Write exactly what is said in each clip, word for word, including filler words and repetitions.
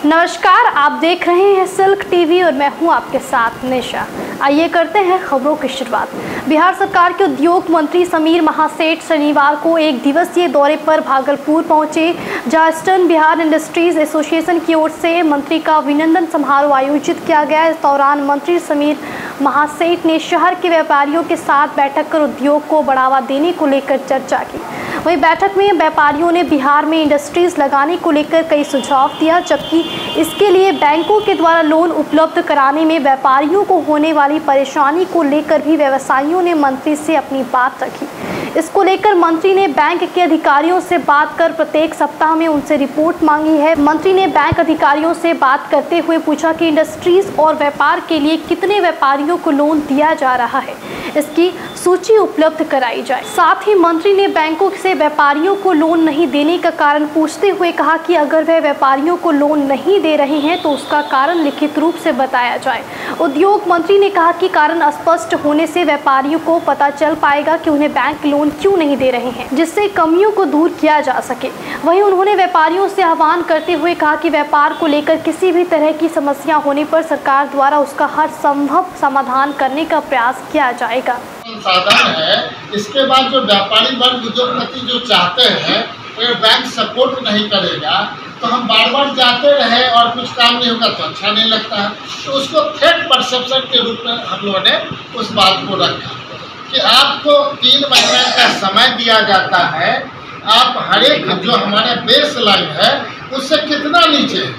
नमस्कार, आप देख रहे हैं सिल्क टीवी और मैं हूं आपके साथ निशा। आइए करते हैं खबरों की शुरुआत। बिहार सरकार के उद्योग मंत्री समीर महासेठ शनिवार को एक दिवसीय दौरे पर भागलपुर पहुंचे, जहां ईस्टर्न बिहार इंडस्ट्रीज एसोसिएशन की ओर से मंत्री का अभिनंदन समारोह आयोजित किया गया। इस दौरान मंत्री समीर महासेठ ने शहर के व्यापारियों के साथ बैठक कर उद्योग को बढ़ावा देने को लेकर चर्चा की। वहीं बैठक में व्यापारियों ने बिहार में इंडस्ट्रीज लगाने को लेकर कई सुझाव दिया, जबकि इसके लिए बैंकों के द्वारा लोन उपलब्ध कराने में व्यापारियों को होने वाली परेशानी को लेकर भी व्यवसायियों ने मंत्री से अपनी बात रखी। इसको लेकर मंत्री ने बैंक के अधिकारियों से बात कर प्रत्येक सप्ताह में उनसे रिपोर्ट मांगी है। मंत्री ने बैंक अधिकारियों से बात करते हुए पूछा कि इंडस्ट्रीज और व्यापार के लिए कितने व्यापारियों को लोन दिया जा रहा है, इसकी सूची उपलब्ध कराई जाए। साथ ही मंत्री ने बैंकों से व्यापारियों को लोन नहीं देने का कारण पूछते हुए कहा कि अगर वह व्यापारियों को लोन नहीं दे रहे हैं तो उसका कारण लिखित रूप से बताया जाए। उद्योग मंत्री ने कहा कि कारण स्पष्ट होने से व्यापारियों को पता चल पाएगा कि उन्हें बैंक लोन क्यों नहीं दे रहे हैं, जिससे कमियों को दूर किया जा सके। वहीं उन्होंने व्यापारियों से आह्वान करते हुए कहा कि व्यापार को लेकर किसी भी तरह की समस्या होने पर सरकार द्वारा उसका हर संभव समाधान करने का प्रयास किया जाएगा। साधन है, इसके बाद जो व्यापारी वर्ग उद्योगपति जो चाहते हैं अगर बैंक सपोर्ट नहीं करेगा तो हम बार बार जाते रहे और कुछ काम नहीं होगा तो अच्छा नहीं लगता है। तो उसको थ्रेट परसेप्शन के रूप में हम लोगों ने उस बात को रखा कि आपको तीन महीने का समय दिया जाता है, आप हर एक जो हमारा बेस लाइन है उससे कितना नीचे है,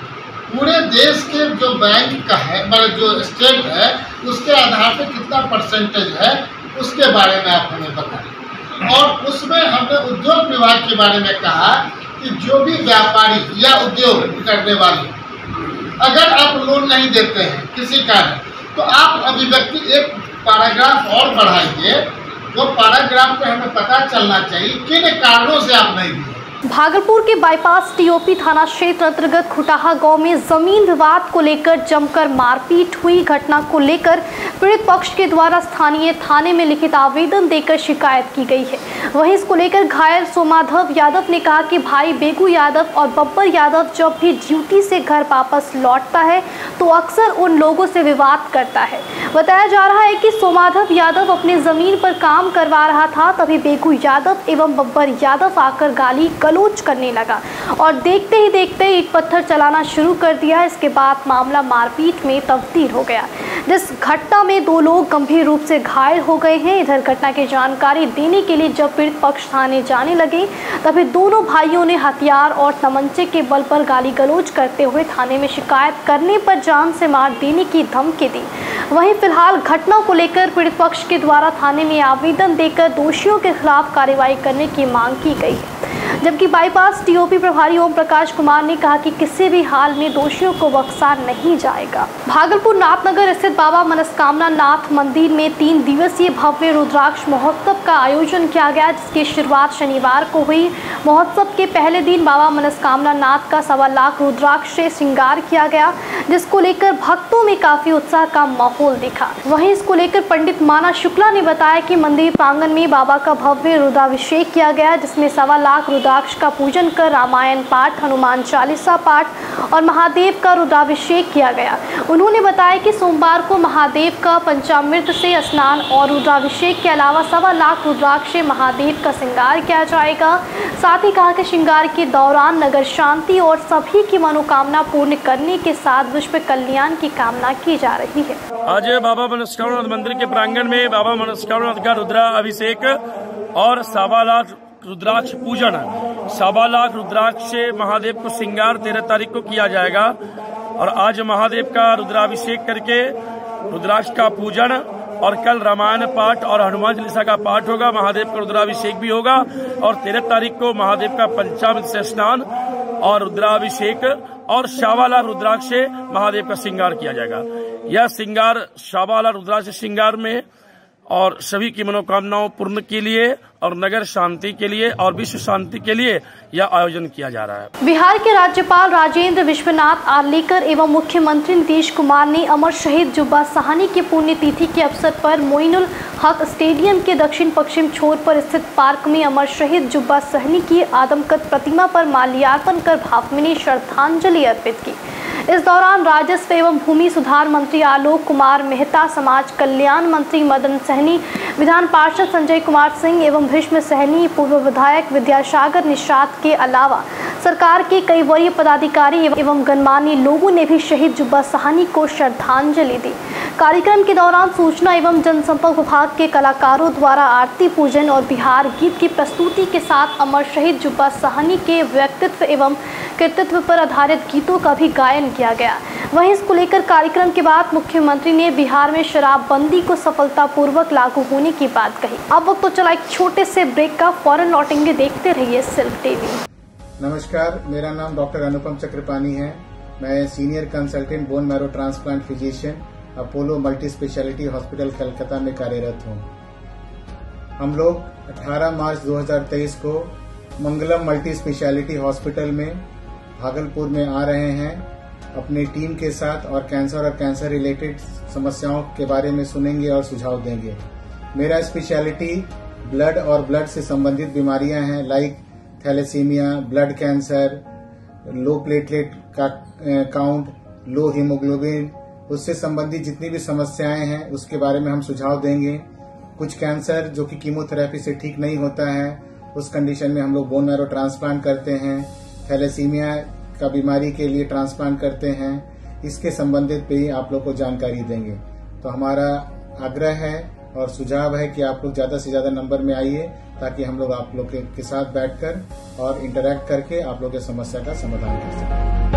पूरे देश के जो बैंक का है मतलब जो स्टेट है उसके आधार पर कितना परसेंटेज है उसके बारे में आप हमें बताएं। और उसमें हमने उद्योग विभाग के बारे में कहा कि जो भी व्यापारी या उद्योग करने वाले अगर आप लोन नहीं देते हैं किसी कारण तो आप अभिव्यक्ति एक पैराग्राफ और बढ़ाइए। वो पैराग्राफ पे हमें पता चलना चाहिए किन कारणों से आप नहीं दिए। भागलपुर के बाईपास टीओपी थाना क्षेत्र अंतर्गत खुटाहा गांव में जमीन विवाद को लेकर जमकर मारपीट हुई। घटना को लेकर पीड़ित पक्ष के द्वारा स्थानीय थाने में लिखित आवेदन देकर शिकायत की गई है। वहीं इसको लेकर घायल सोमाधव यादव ने कहा कि भाई बेगू यादव और बब्बर यादव जब भी ड्यूटी से घर वापस लौटता है तो अक्सर उन लोगों से विवाद करता है। बताया जा रहा है कि सोमाधव यादव अपने जमीन पर काम करवा रहा था, तभी बेगू यादव एवं बब्बर यादव आकर गाली गलोच करने लगा और देखते ही देखते ईंट पत्थर चलाना शुरू कर दिया। इसके बाद मामला मारपीट में तब्दील हो गया, जिस घटना में दो लोग गंभीर रूप से घायल हो गए हैं। इधर घटना की जानकारी देने के लिए जब पीड़ित पक्ष थाने जाने लगे तभी दोनों भाइयों ने हथियार और तमंचे के बल पर गाली गलोच करते हुए थाने में शिकायत करने पर जान से मार देने की धमकी दी। वहीं फिलहाल घटना को लेकर पीड़ित पक्ष के द्वारा थाने में आवेदन देकर दोषियों के खिलाफ कार्रवाई करने की मांग की गई है, जबकि बाईपास टीओपी प्रभारी ओम प्रकाश कुमार ने कहा कि किसी भी हाल में दोषियों को बख्शा नहीं जाएगा। भागलपुर नाथनगर स्थित बाबा मनस्कामना नाथ मंदिर में तीन दिवसीय भव्य रुद्राक्ष महोत्सव का आयोजन किया गया, जिसकी शुरुआत शनिवार को हुई। महोत्सव के पहले दिन बाबा मनस्कामना नाथ का सवा लाख रुद्राक्ष से श्रृंगार किया गया, जिसको लेकर भक्तों में काफी उत्साह का माहौल दिखा। वहीं इसको लेकर पंडित माना शुक्ला ने बताया कि मंदिर प्रांगण में बाबा का भव्य रुद्राभिषेक किया गया, जिसमें सवा लाख रुद्राक्ष का पूजन कर रामायण पाठ, हनुमान चालीसा पाठ और महादेव का रुद्राभिषेक किया गया। उन्होंने बताया कि सोमवार को महादेव का पंचामृत से स्नान और रुद्राभिषेक के अलावा सवा लाख रुद्राक्ष से महादेव का श्रृंगार किया जाएगा। साथ ही कहा कि श्रृंगार के दौरान नगर शांति और सभी की मनोकामना पूर्ण करने के साथ विश्व कल्याण की कामना की जा रही है। आज बाबा मनस्कामना मंदिर के प्रांगण में बाबा मनस्कामना का रुद्राभिषेक और सवा लाख रुद्राक्ष पूजन, सवा लाख रुद्राक्ष से महादेव को श्रृंगार तेरह तारीख को किया जाएगा। और आज महादेव का रुद्राभिषेक करके रुद्राक्ष का पूजन और कल रामायण पाठ और हनुमान चालीसा का पाठ होगा। महादेव का रुद्राभिषेक भी होगा और तेरह तारीख को महादेव का पंचामृत से स्नान और रुद्राभिषेक और सवा लाख रुद्राक्ष से महादेव का श्रृंगार किया जाएगा। यह श्रृंगार सवा लाख रुद्राक्ष श्रृंगार में और सभी की मनोकामनाओं पूर्ण के लिए और नगर शांति के लिए और विश्व शांति के लिए यह आयोजन किया जा रहा है। बिहार के राज्यपाल राजेंद्र विश्वनाथ आर्लेकर एवं मुख्यमंत्री नीतीश कुमार ने अमर शहीद जुब्बा साहनी की पुण्यतिथि के अवसर पर मोइनुल हक स्टेडियम के दक्षिण पश्चिम छोर पर स्थित पार्क में अमर शहीद जुब्बा साहनी की आदमकद प्रतिमा पर माल्यार्पण कर भावभीनी श्रद्धांजलि अर्पित की। इस दौरान राजस्व एवं भूमि सुधार मंत्री आलोक कुमार मेहता, समाज कल्याण मंत्री मदन सहनी, विधान पार्षद संजय कुमार सिंह एवं भीष्म सहनी, पूर्व विधायक विद्यासागर निषाद के अलावा सरकार के कई वरीय पदाधिकारी एवं गणमान्य लोगों ने भी शहीद जुब्बा साहनी को श्रद्धांजलि दी। कार्यक्रम के दौरान सूचना एवं जनसंपर्क विभाग के कलाकारों द्वारा आरती पूजन और बिहार गीत की प्रस्तुति के साथ अमर शहीद जुब्बा साहनी के व्यक्तित्व एवं कृतित्व पर आधारित गीतों का भी गायन किया गया। वहीं इसको लेकर कार्यक्रम के बाद मुख्यमंत्री ने बिहार में शराबबंदी को सफलतापूर्वक लागू होने की बात कही। अब वक्त तो चला एक छोटे से ब्रेक का, फौरन लौटेंगे, देखते रहिए सिल्क टीवी। नमस्कार, मेरा नाम डॉक्टर अनुपम चक्रपाणी है। मैं senior consultant bone marrow transplant physician Apollo multi speciality hospital Calcutta में कार्यरत हूँ। हम लोग अठारह मार्च दो हज़ार तेईस को मंगलम मल्टी स्पेशलिटी हॉस्पिटल में भागलपुर में आ रहे हैं अपनी टीम के साथ और कैंसर और कैंसर रिलेटेड समस्याओं के बारे में सुनेंगे और सुझाव देंगे। मेरा स्पेशलिटी ब्लड और ब्लड से संबंधित बीमारियां हैं, like thalassaemia, blood cancer, low platelet का काउंट, लो हीमोग्लोबिन, उससे संबंधित जितनी भी समस्याएं हैं उसके बारे में हम सुझाव देंगे। कुछ कैंसर जो कि कीमोथेरेपी से ठीक नहीं होता है, उस कंडीशन में हम लोग बोन मैरो ट्रांसप्लांट करते हैं। थैलेसीमिया का बीमारी के लिए ट्रांसप्लांट करते हैं। इसके संबंधित भी आप लोग को जानकारी देंगे। तो हमारा आग्रह है और सुझाव है कि आप लोग ज्यादा से ज्यादा नंबर में आइए ताकि हम लोग आप लोग के, के साथ बैठकर और इंटरैक्ट करके आप लोग की समस्या का समाधान कर सकें।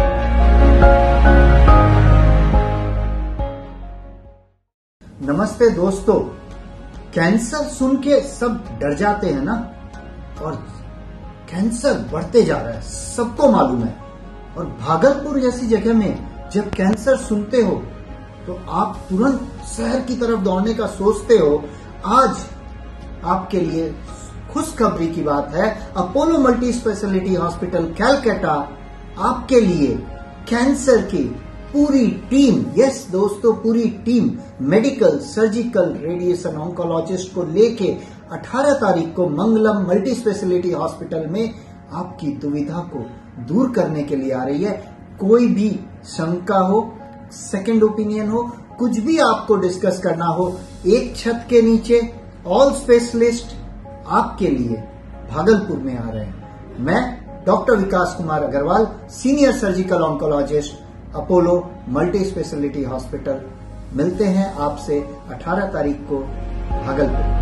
नमस्ते दोस्तों, कैंसर सुन के सब डर जाते हैं ना, और कैंसर बढ़ते जा रहा है, सबको मालूम है। और भागलपुर जैसी जगह में जब कैंसर सुनते हो तो आप तुरंत शहर की तरफ दौड़ने का सोचते हो। आज आपके लिए खुशखबरी की बात है, Apollo multi speciality hospital Calcutta आपके लिए कैंसर की पूरी टीम, यस दोस्तों पूरी team, medical, surgical, radiation oncologist को लेके अठारह तारीख को मंगलम मल्टी स्पेशलिटी हॉस्पिटल में आपकी दुविधा को दूर करने के लिए आ रही है। कोई भी शंका हो, सेकंड ओपिनियन हो, कुछ भी आपको डिस्कस करना हो, एक छत के नीचे ऑल स्पेशलिस्ट आपके लिए भागलपुर में आ रहे हैं। मैं doctor Vikas Kumar Agarwal, senior surgical oncologist, Apollo multi speciality hospital. मिलते हैं आपसे अठारह तारीख को भागलपुर।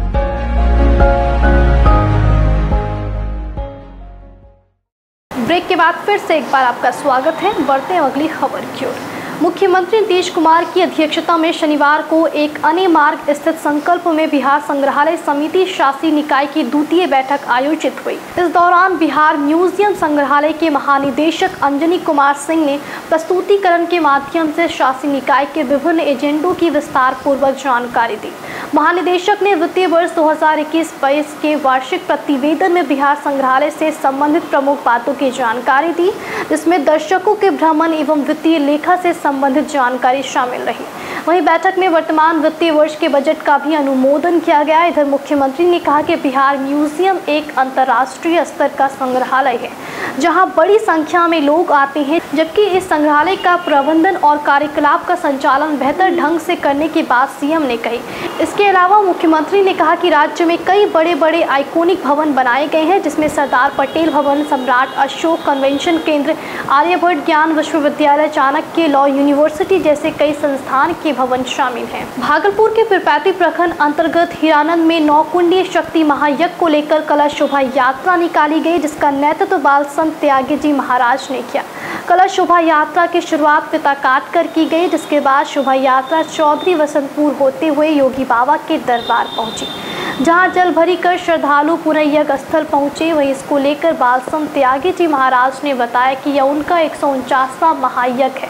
ब्रेक के बाद फिर से एक बार आपका स्वागत है। बढ़ते हैं अगली खबर की ओर। मुख्यमंत्री नीतीश कुमार की अध्यक्षता में शनिवार को एक अन्य मार्ग स्थित संकल्प में बिहार संग्रहालय समिति शासी निकाय की द्वितीय बैठक आयोजित हुई। इस दौरान बिहार म्यूजियम संग्रहालय के महानिदेशक अंजनी कुमार सिंह ने प्रस्तुतिकरण के माध्यम से शासी निकाय के विभिन्न एजेंडों की विस्तार पूर्वक जानकारी दी। महानिदेशक ने वित्तीय वर्ष दो हज़ार इक्कीस बाईस के वार्षिक प्रतिवेदन में बिहार संग्रहालय से संबंधित प्रमुख बातों की जानकारी दी, जिसमें दर्शकों के भ्रमण एवं वित्तीय लेखा से संबंधित जानकारी शामिल रही। वहीं बैठक में वर्तमान वित्तीय वर्ष के बजट का भी अनुमोदन किया गया। इधर मुख्यमंत्री ने कहा कि बिहार म्यूजियम एक अंतर्राष्ट्रीय स्तर का संग्रहालय है, जहां बड़ी संख्या में लोग आते हैं, जबकि इस संग्रहालय का प्रबंधन और कार्यकलाप का संचालन बेहतर ढंग से करने की बात सीएम ने कही। इसके अलावा मुख्यमंत्री ने कहा कि राज्य में कई बड़े बड़े आइकोनिक भवन बनाए गए हैं, जिसमें सरदार पटेल भवन, सम्राट अशोक कन्वेंशन केंद्र, आर्यभट्ट ज्ञान विश्वविद्यालय, चाणक्य लॉ यूनिवर्सिटी जैसे कई संस्थान के भवन शामिल हैं। भागलपुर के पीरपैंती प्रखंड अंतर्गत हीरानंद में नौकुंडीय शक्ति महायज्ञ को लेकर कलश शोभा यात्रा निकाली गई, जिसका नेतृत्व बाल संत त्यागी जी महाराज ने किया। कलश शोभा यात्रा की शुरुआत पिता काट कर की गई, जिसके बाद शोभा यात्रा चौधरी वसंतपुर होते हुए योगी बाबा के दरबार पहुंची, जहां जल भरी कर श्रद्धालु पुनः यज्ञ स्थल पहुंचे। वहीं इसको लेकर बाल संत त्यागी जी महाराज ने बताया कि यह उनका एक सौ उनचासवां महायज्ञ है,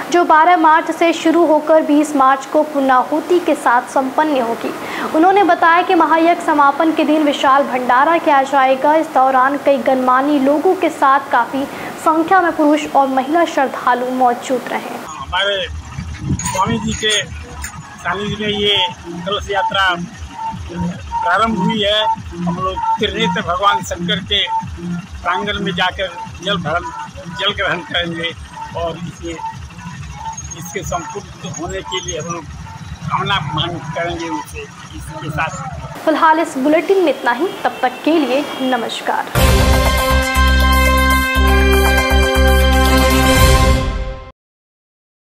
जो बारह मार्च से शुरू होकर बीस मार्च को पूर्णाहुति के साथ संपन्न होगी। उन्होंने बताया कि महायज्ञ समापन के दिन विशाल भंडारा किया जाएगा। इस दौरान कई गणमान्य लोगों के साथ काफी संख्या में पुरुष और महिला श्रद्धालु मौजूद रहे। हमारे स्वामी जी के सानिध्य में ये कलश यात्रा प्रारंभ हुई है। हम लोग त्रिनेत्र भगवान शंकर के प्रांगण में जाकर जल भरण जल ग्रहण करेंगे और इसे इसके संपूर्ण होने के लिए हम लोग कामना मांग करेंगे उनसे। इसके साथ फिलहाल इस बुलेटिन में इतना ही। तब तक के लिए नमस्कार।